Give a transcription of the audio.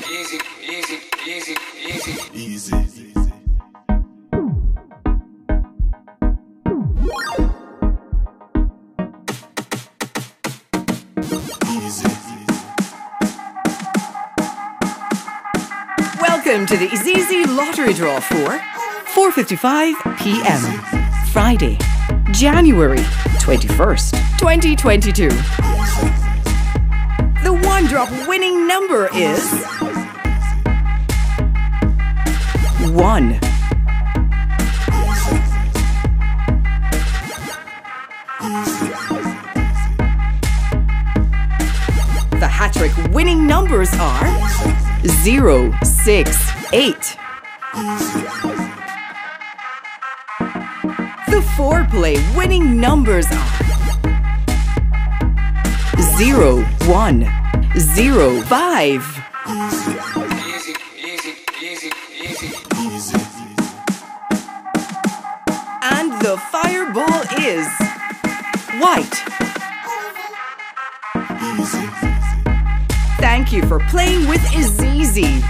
Easy, easy, easy, easy. Easy. Welcome to the IZIZZI lottery draw for 4:55 p.m. Friday, January 21st, 2022. The one-drop winning number is 1. The HaTTrik winning numbers are 0, 6, 8. The foreplay winning numbers are 0, 1, 0, 5. Easy, easy, easy, easy. Easy. And the fireball is white. Easy. Thank you for playing with IZIZZI.